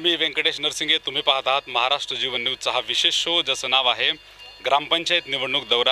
मी व्यंकटेश नरसिंगे, तुम्ही पाहत आहात महाराष्ट्र जीवन न्यूजचा हा विशेष शो, ज्याचं नाव आहे ग्रामपंचायत निवडणूक दौरा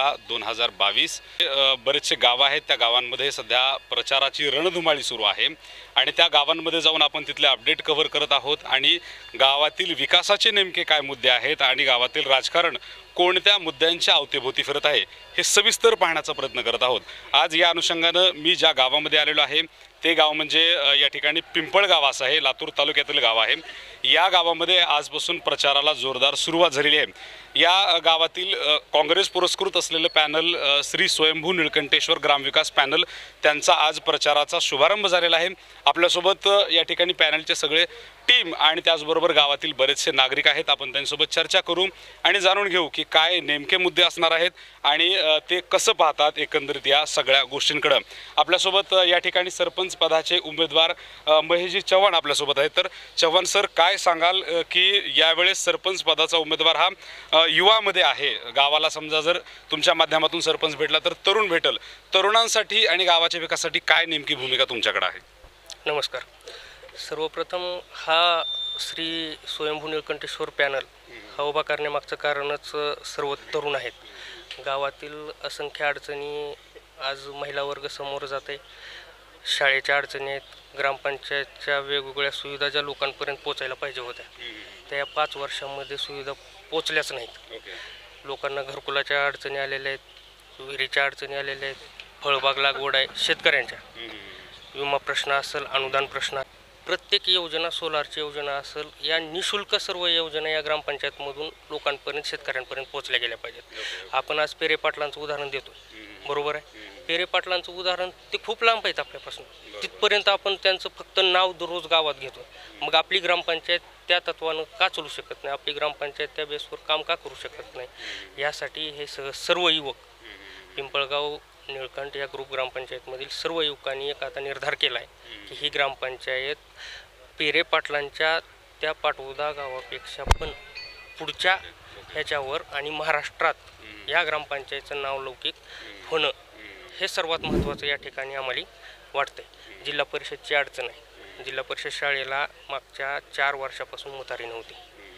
2022। बरेचसे गाव आहेत, त्या गावांमध्ये सध्या प्रचाराची रणधुमाळी सुरू आहे आणि त्या गावांमध्ये जाऊन आपण तिथले अपडेट कव्हर करत आहोत आणि गावातील विकासाचे नेमके काय मुद्दे आहेत आणि गावातील राजकारण कोणत्या मुद्द्यांच्या अवतीभोवती फिरत आहे हे सविस्तर पाहण्याचा प्रयत्न करत आहोत। आज या अनुषंगानं मी ज्या गावामध्ये आलेलो आहे ते गाव म्हणजे या ठिकाणी पिंपळगाव असं आहे, लातूर तालुक्यातील गाव आहे। या गावामध्ये आजपासून प्रचाराला जोरदार सुरुवात झालेली आहे। या गावातील काँग्रेस पुरस्कृत असलेलं पॅनल श्री स्वयंभू निळकंठेश्वर ग्रामविकास पॅनल त्यांचा आज प्रचाराचा शुभारंभ झालेला आहे। आपल्यासोबत या ठिकाणी पॅनलचे सगळे टीम आणि त्याचबरोबर गावातील बरेचसे नागरिक आहेत। आपण त्यांच्यासोबत चर्चा करू आणि जाणून घेऊ की काय नेमके मुद्दे असणार आहेत आणि ते कसं पाहतात एकंदरीत या सगळ्या गोष्टींकडे। आपल्यासोबत या ठिकाणी सरपंच पदाचे उमेदवार महेशजी चव्हाण आपल्यासोबत आहेत। तर चव्हाण सर, काय सांगाल की यावेळेस सरपंच पदाचा उमेदवार हा युवामध्ये आहे। गावाला समजा जर तुमच्या माध्यमातून सरपंच भेटला तर तरुण भेटल, तरुणांसाठी आणि गावाच्या विकासासाठी काय नेमकी भूमिका तुमच्याकडे आहे? नमस्कार। सर्वप्रथम हा श्री स्वयंभू निळकंठेश्वर पॅनल हा उभा करण्यामागचं कारणच सर्व तरुण आहेत। गावातील असंख्य अडचणी आज महिला वर्ग समोर जाते, शाळेच्या अडचणी आहेत, ग्रामपंचायतच्या वेगवेगळ्या सुविधा ज्या लोकांपर्यंत पोचायला पाहिजे होत्या त्या 5 वर्षांमध्ये सुविधा पोचल्याच नाहीत। लोकांना घरकुलाच्या अडचणी आलेल्या आहेत, विहिरीच्या अडचणी आलेल्या आहेत, फळबाग लागवड आहे, शेतकऱ्यांच्या विमा प्रश्न असेल, अनुदान प्रश्न, प्रत्येक योजना, सोलारची योजना असेल, या निशुल्क सर्व योजना या ग्रामपंचायतमधून लोकांपर्यंत, शेतकऱ्यांपर्यंत पोचल्या गेल्या पाहिजेत। आपण आज पेरे पाटलांचं उदाहरण देतो, बरोबर आहे। पेरे पाटलांचं उदाहरण ते खूप लांब आहेत आपल्यापासून, तिथपर्यंत आपण त्यांचं फक्त नाव दररोज गावात घेतो। मग आपली ग्रामपंचायत त्या तत्वानं का चालू शकत नाही? आपली ग्रामपंचायत त्या बेसवर काम का करू शकत नाही? यासाठी हे सर्व युवक पिंपळगाव निळकंठ या ग्रुप ग्रामपंचायतमधील सर्व युवकांनी एक आता निर्धार केला आहे की ही ग्रामपंचायत पेरे पाटलांच्या त्या पाटोदा गावापेक्षा पण पुढच्या ह्याच्यावर आणि महाराष्ट्रात या ग्रामपंचायतचं नाव लौकिक होणं हे सर्वात महत्त्वाचं या ठिकाणी आम्हाला वाटतंय। जिल्हा परिषदची अडचण आहे, जिल्हा परिषद शाळेला मागच्या 4 वर्षापासून मुतारी नव्हती।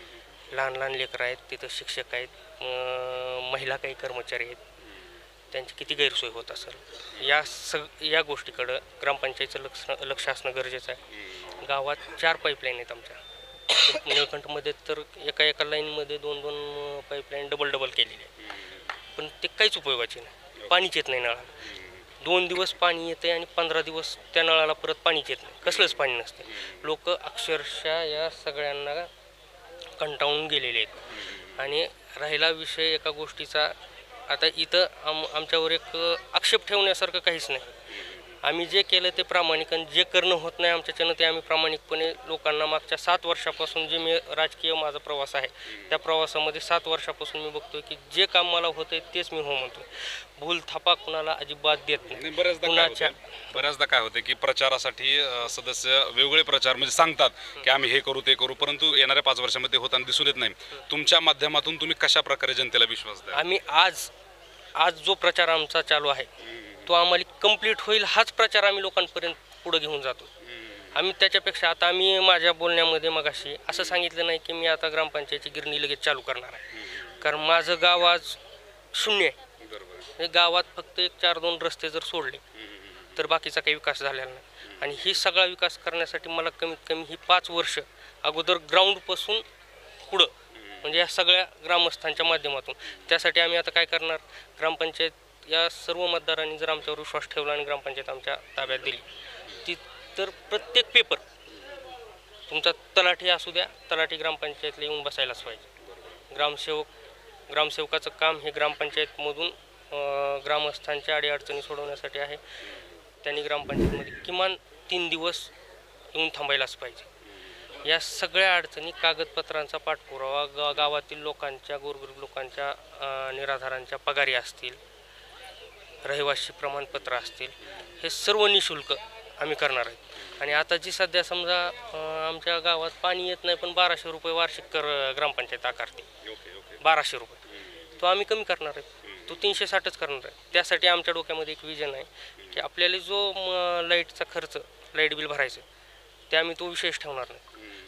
लहान लहान लेकरं आहेत, तिथं शिक्षक आहेत, महिला काही कर्मचारी आहेत, त्यांची किती गैरसोय होत असेल या गोष्टीकडं ग्रामपंचायतीचं लक्ष असणं गरजेचं आहे। गावात 4 पाईपलाईन आहेत आमच्या निळकंठमध्ये, तर एका लाईनमध्ये 2-2 पाईपलाईन डबल केलेली आहे, पण ते काहीच उपयोगाचे नाही। पाणीच येत नाही नळाला, 2 दिवस पाणी येते आणि 15 दिवस त्या नळाला परत पाणीच येत नाही, कसलंच पाणी नसते। लोक अक्षरशः या सगळ्यांना कंटाळून गेलेले आहेत। आणि राहिला विषय एका गोष्टीचा, आता इथं आमच्यावर एक आक्षेप ठेवण्यासारखं काहीच नाही। आम्ही जे केलं ते प्रामाणिक, आणि जे करणं होत नाही आमच्याच्यानं ते आम्ही प्रामाणिकपणे लोकांना मागच्या 7 वर्षापासून जे मी राजकीय माझा प्रवास आहे त्या प्रवासामध्ये 7 वर्षापासून मी बघतोय की जे काम मला होतंय तेच मी हो म्हणतो। भूल थापा कुणाला अजिबात देत नाही। बऱ्याचदा काय होते की प्रचारासाठी सदस्य वेगवेगळे प्रचार म्हणजे सांगतात की आम्ही हे करू ते करू, परंतु येणाऱ्या 5 वर्षामध्ये होताना दिसून येत नाही। तुमच्या माध्यमातून तुम्ही कशा प्रकारे जनतेला विश्वास द्या? आम्ही आज जो प्रचार आमचा चालू आहे तो आम्हाला कंप्लीट होईल, हाच प्रचार आम्ही लोकांपर्यंत पुढे घेऊन जातो। आम्ही त्याच्यापेक्षा आता आम्ही माझ्या बोलण्यामध्ये मगाशी असं सांगितलं नाही की मी आता ग्रामपंचायतीची गिरणी लगेच चालू करणार आहे, कारण माझं गाव आज शून्य आहे। गावात फक्त 1-4-2 रस्ते जर सोडले तर बाकीचा काही विकास झालेला नाही। आणि ही सगळा विकास करण्यासाठी मला कमीत कमी ही 5 वर्ष अगोदर ग्राउंडपासून पुढं म्हणजे या सगळ्या ग्रामस्थांच्या माध्यमातून, त्यासाठी आम्ही आता काय करणार, ग्रामपंचायत या सर्व मतदारांनी जर आमच्यावर विश्वास ठेवला आणि ग्रामपंचायत आमच्या ताब्यात दिली ती, तर प्रत्येक पेपर तुमचा तलाठी असू द्या, तलाठी ग्रामपंचायतला येऊन बसायलाच पाहिजे। ग्रामसेवकाचं काम हे ग्रामपंचायतमधून ग्रामस्थांच्या अडीअडचणी सोडवण्यासाठी आहे। त्यांनी ग्रामपंचायतमध्ये किमान 3 दिवस येऊन थांबायलाच पाहिजे। या सगळ्या अडचणी, कागदपत्रांचा पाठपुरावा, गावातील लोकांच्या, गोरगरीब लोकांच्या निराधारांच्या पगारी असतील, रहिवासी प्रमाणपत्र असतील, हे सर्व निशुल्क आम्ही करणार आहेत। आणि आता जी सध्या समजा आमच्या गावात पाणी येत नाही पण 1200 रुपये वार्षिक ग्रामपंचायत आकारते, 1200 रुपये, तो आम्ही कमी करणार आहे, तो 360च करणार आहे। त्यासाठी आमच्या डोक्यामध्ये एक विजन आहे की आपल्याला जो लाईटचा खर्च, लाईट बिल भरायचं ते आम्ही तो विशेष ठेवणार नाही,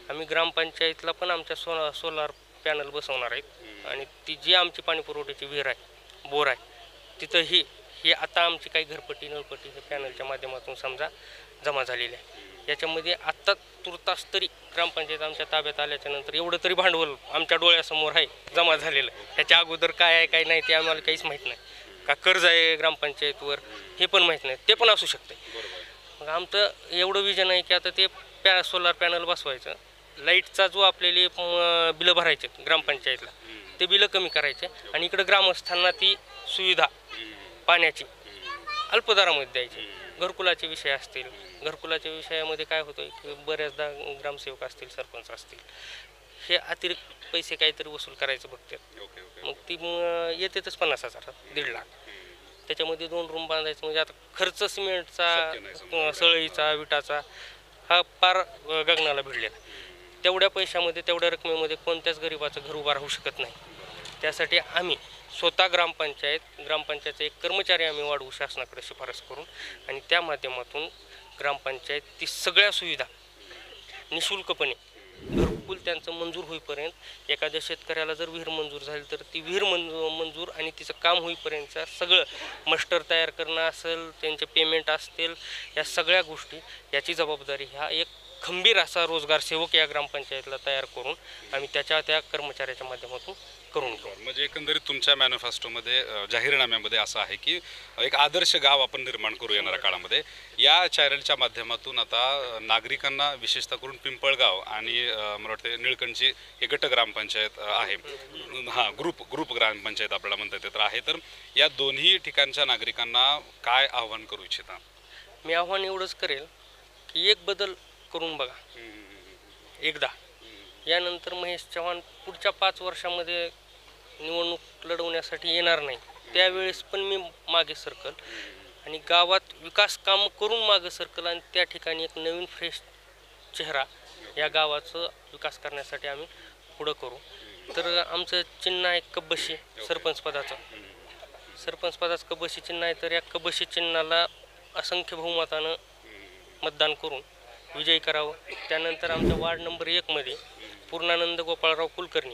आम्ही ग्रामपंचायतला पण आमच्या सोलार पॅनल बसवणार आहेत आणि ती जी आमची पाणी पुरवठ्याची विहीर आहे, बोर आहे, तिथंही ही आता आमची काही घरपट्टी नळपट्टी हे पॅनलच्या माध्यमातून समजा जमा झालेली आहे. याच्यामध्ये आत्ता तुर्तास तरी ग्रामपंचायत आमच्या ताब्यात आल्याच्या नंतर एवढं तरी भांडवल आमच्या डोळ्यासमोर आहे जमा झालेलं. ह्याच्या अगोदर काय आहे काय नाही ते आम्हाला काहीच माहीत नाही. का कर्ज आहे ग्रामपंचायतवर हे पण माहीत नाही, ते पण असू शकते. मग आमचं एवढं विजन आहे की आता ते सोलार पॅनल बसवायचं, लाईटचा जो आपल्याला बिलं भरायचे ग्रामपंचायतला ते बिलं कमी करायचे आणि इकडं ग्रामस्थांना ती सुविधा पाण्याची अल्पदरामध्ये द्यायची. घरकुलाचे विषय असतील, घरकुलाच्या विषयामध्ये काय होतं की बऱ्याचदा ग्रामसेवक असतील, सरपंच असतील, हे अतिरिक्त पैसे काहीतरी वसूल करायचं बघतात. मग ती येतेच 50,000 1.5 लाख. त्याच्यामध्ये 2 रूम बांधायचं म्हणजे आता खर्च सिमेंटचा, सळईचा, विटाचा हा पार गगनाला भिडलेला. तेवढ्या पैशामध्ये, तेवढ्या रकमेमध्ये कोणत्याच गरिबाचं घर उभं राहू शकत नाही. त्यासाठी आम्ही स्वतः ग्रामपंचायतचा एक कर्मचारी आम्ही वाढवू शासनाकडे शिफारस करून आणि त्या माध्यमातून ग्रामपंचायत ती सगळ्या सुविधा निशुल्कपणे घरकुल त्यांचं मंजूर होईपर्यंत, एखाद्या शेतकऱ्याला जर विहीर मंजूर झाली तर ती विहीर मंजूर आणि तिचं काम होईपर्यंतचं सगळं मस्टर तयार करणं असेल, त्यांचे पेमेंट असतील, या सगळ्या गोष्टी याची जबाबदारी ह्या एक खंबीर असा रोजगार सेवक या ग्रामपंचायतला तयार करून आम्ही त्या कर्मचाऱ्याच्या माध्यमातून करून घेऊ. म्हणजे एकंदरीत तुमच्या मॅनिफेस्टोमध्ये, जाहीरनाम्यामध्ये असं आहे की एक आदर्श गाव आपण निर्माण करू येणाऱ्या काळामध्ये. या चॅनलच्या माध्यमातून आता नागरिकांना, विशेषतः करून पिंपळगाव आणि मला वाटते निळकंठची हे गट ग्रामपंचायत आहे, ग्रुप ग्रामपंचायत आपल्याला म्हणता येते तर आहे, तर या दोन्ही ठिकाणच्या नागरिकांना काय आव्हान करू इच्छिता? मी आव्हान एवढंच करेल की एक बदल करून बघा एकदा. यानंतर महेश चव्हाण पुढच्या 5 वर्षामध्ये निवडणूक लढवण्यासाठी येणार नाही. त्यावेळेस पण मी मागे सरकल आणि गावात विकास काम करून मागे सरकल आणि त्या ठिकाणी एक नवीन फ्रेश चेहरा या गावाचं विकास करण्यासाठी आम्ही पुढं करू. तर आमचं चिन्ह आहे कब्बशी सरपंचपदाचं. सरपंचपदाचं कब्बशी चिन्ह आहे. तर या कब्बशी चिन्हाला असंख्य बहुमतानं मतदान करून विजयी करावं. त्यानंतर आमच्या वार्ड नंबर 1मध्ये पूर्णानंद गोपाळराव कुलकर्णी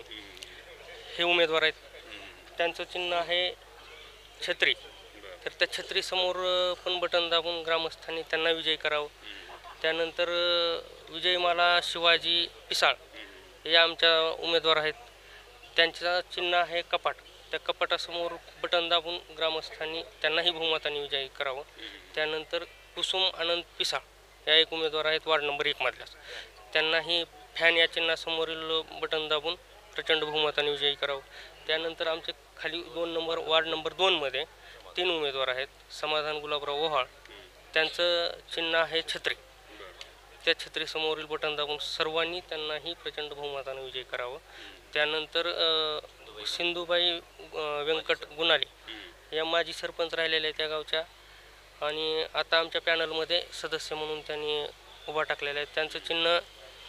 हे उमेदवार आहेत. त्यांचं चिन्ह आहे छत्री. तर त्या छत्रीसमोर पण बटन दाबून ग्रामस्थांनी त्यांना विजयी करावं. त्यानंतर विजयमाला शिवाजी पिसाळ हे आमच्या उमेदवार आहेत. त्यांचं चिन्ह आहे कपाट. त्या कपाटासमोर बटन दाबून ग्रामस्थांनी त्यांनाही बहुमताने विजयी करावं. त्यानंतर कुसुम आनंद पिसाळ या एक उमेदवार आहेत वार्ड नंबर 1मधल्याच. त्यांनाही फॅन या चिन्हासमोरील बटन दाबून प्रचंड बहुमताने विजयी करावं. त्यानंतर आमचे खाली वार्ड नंबर 2मध्ये 3 उमेदवार आहेत. समाधान गुलाबराव ओहाळ, त्यांचं चिन्ह आहे छत्री. त्या छत्रीसमोरील बटन दाबून सर्वांनी त्यांनाही प्रचंड बहुमताने विजयी करावं. त्यानंतर सिंधुबाई व्यंकट गुणाले या माजी सरपंच राहिलेल्या त्या गावच्या आणि आता आमच्या पॅनलमध्ये सदस्य म्हणून त्यांनी उभा टाकलेला आहे. त्यांचं चिन्ह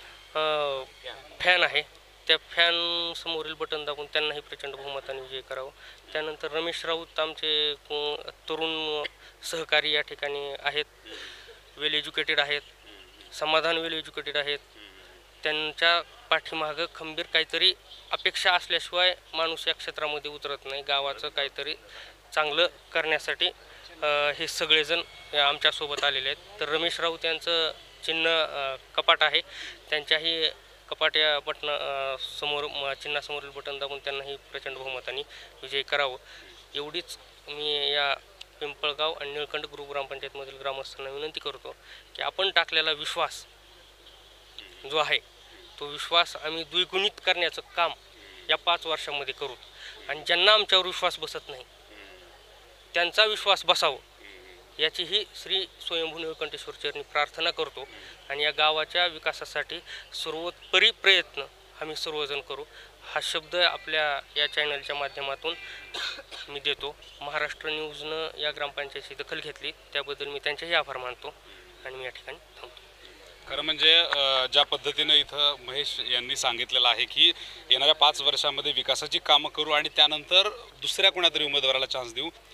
फॅन आहे. त्या फॅन समोरील बटन दाबून त्यांनाही प्रचंड बहुमताने विजयी करावं. त्यानंतर रमेश राऊत आमचे तरुण सहकारी या ठिकाणी आहेत, वेल एज्युकेटेड आहेत. समाधान वेल एज्युकेटेड आहेत. त्यांच्या पाठीमागं खंबीर काहीतरी अपेक्षा असल्याशिवाय माणूस या क्षेत्रामध्ये उतरत नाही. गावाचं काहीतरी चांगलं करण्यासाठी हे सगळेजण आमच्यासोबत आलेले आहेत. तर रमेश राऊत यांचं चिन्ह कपाट आहे. त्यांच्याही कपाट या समोर चिन्हासमोरील बटन दाबून त्यांनाही प्रचंड बहुमताने विजयी करावं. एवढीच मी या पिंपळगाव आणि निळकंठ ग्रुप ग्रामपंचायतमधील ग्रामस्थांना विनंती करतो की आपण टाकलेला विश्वास जो आहे तो विश्वास आम्ही द्विगुणित करण्याचं काम या 5 वर्षामध्ये करू आणि ज्यांना आमच्यावर विश्वास बसत नाही त्यांचा विश्वास बसावं याचीही श्री स्वयंभू निळकंठेश्वर चरणी प्रार्थना करतो आणि या गावाच्या विकासासाठी सर्वोपरी प्रयत्न आम्ही सर्वजण करू हा शब्द आपल्या या चॅनलच्या माध्यमातून मी देतो. महाराष्ट्र न्यूजनं या ग्रामपंचायतीची दखल घेतली त्याबद्दल मी त्यांचेही आभार मानतो आणि मी या ठिकाणी थांबतो. खरं म्हणजे ज्या पद्धतीनं इथं महेश यांनी सांगितलेलं आहे की येणाऱ्या 5 वर्षामध्ये विकासाची कामं करू आणि त्यानंतर दुसऱ्या कोणातरी उमेदवाराला चान्स देऊ.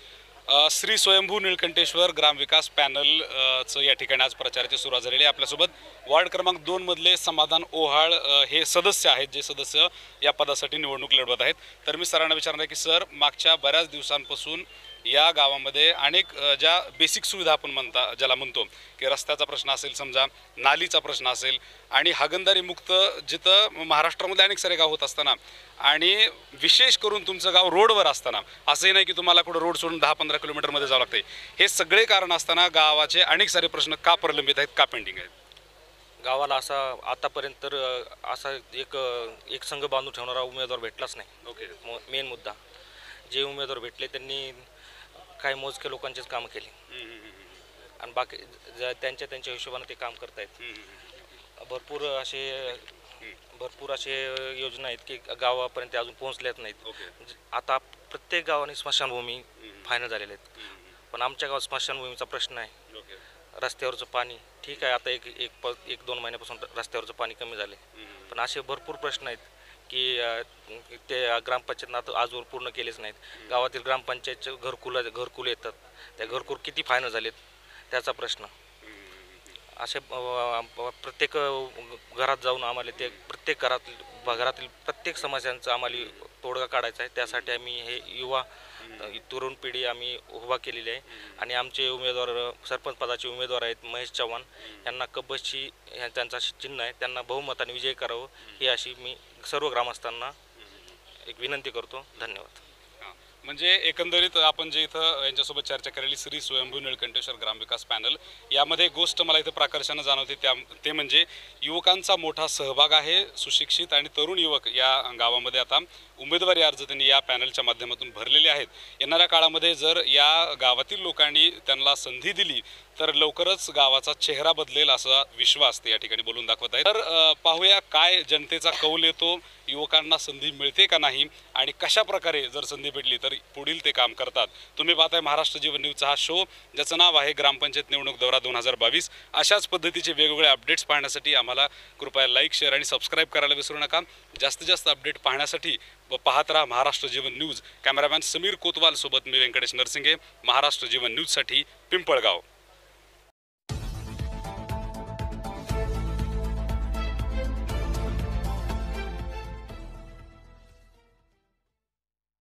श्री स्वयंभू निळकंठेश्वर ग्रामविकास पॅनलचं या ठिकाणी आज प्रचाराची सुरुवात झालेली आहे. आपल्यासोबत वार्ड क्रमांक 2 मधले समाधान ओहाळ हे सदस्य आहेत, जे सदस्य या पदासाठी निवडणूक लढवत आहेत. तर मी सरांना विचारणार आहे की सर, मागच्या बऱ्याच दिवसांपासून या गावामध्ये अनेक ज्या बेसिक सुविधा आपण ज्याला म्हणतो की रस्त्याचा प्रश्न असेल, समजा नालीचा प्रश्न असेल, आणि हागणदारी मुक्त जिथं महाराष्ट्रामध्ये अनेक सारे गाव होत असताना आणि विशेष करून तुमचं गाव रोडवर असताना, असंही नाही की तुम्हाला कुठं रोड सोडून 10-15 किलोमीटरमध्ये जावं लागते, हे सगळे कारण असताना गावाचे अनेक सारे प्रश्न का प्रलंबित आहेत, का पेंडिंग आहेत? गावाला असा आतापर्यंत तर असा एक संघ बांधून ठेवणारा उमेदवार भेटलाच नाही. ओके. मेन मुद्दा, जे उमेदवार भेटले त्यांनी काही मोजके लोकांचेच कामं केली आणि बाकी त्यांच्या हिशोबाने ते काम करतायत. भरपूर असे योजना आहेत की गावापर्यंत अजून पोहोचल्याच नाहीत. आता प्रत्येक गावाने स्मशानभूमी फायनल झालेल्या आहेत, पण आमच्या गावात स्मशानभूमीचा प्रश्न आहे. रस्त्यावरचं पाणी ठीक आहे, आता एक 2 महिन्यापासून रस्त्यावरचं पाणी कमी झाले, पण असे भरपूर प्रश्न आहेत की ते ग्रामपंचायत आजवर पूर्ण केलेच नाहीत. गावातील ग्रामपंचायतचे घरकुल येतात, त्या घरकुल किती फायनल झालेत त्याचा प्रश्न. असे प्रत्येक घरात जाऊन आम्हाला ते प्रत्येक घरातील प्रत्येक समस्यांचा आम्हाला तोडगा काढायचा आहे. त्यासाठी आम्ही हे तरुण पिढी आम्ही उभा केलेली आहे आणि आमचे उमेदवार सरपंच पदाचे उमेदवार आहेत महेश चव्हाण यांना कब्बशी त्यांचा चिन्ह आहे, त्यांना बहुमताने विजय करावं ही अशी मी सर्व ग्रामस्थांना एक विनंती करतो. धन्यवाद. म्हणजे एकंदरीत आपण जे इथं यांच्यासोबत चर्चा केलेली श्री स्वयंभू निळकंठेश्वर ग्रामविकास पॅनल, यामध्ये एक गोष्ट मला इथं प्राकर्षानं जाणवते ते म्हणजे युवकांचा मोठा सहभाग आहे. सुशिक्षित आणि तरुण युवक या गावामध्ये आता उमेदवारी अर्ज त्यांनी या पॅनलच्या माध्यमातून भरलेले आहेत. येणाऱ्या काळामध्ये जर या गावातील लोकांनी त्यांना संधी दिली तर लवकरच गावाचा चेहरा बदलेल असा विश्वास ते या ठिकाणी बोलून दाखवत आहेत. तर पाहूया काय जनतेचा कौल येतो, युवकांना संधी मिळते का नाही आणि कशा प्रकारे जर संधी भेटली तर पुढील ते काम करतात. तुम्ही पाहताय महाराष्ट्र जीवन न्यूजचा हा शो, ज्याचं नाव आहे ग्रामपंचायत निवडणूक दौरा 2022. अशाच पद्धतीचे वेगवेगळे अपडेट्स पाहण्यासाठी आम्हाला कृपया लाईक, शेअर आणि सबस्क्राईब करायला विसरू नका. जास्तीत जास्त अपडेट पाहण्यासाठी पाहत राहा महाराष्ट्र जीवन न्यूज. कॅमेरामॅन समीर कोतवाल सोबत मी व्यंकटेश नरसिंगे, महाराष्ट्र जीवन न्यूजसाठी पिंपळगाव.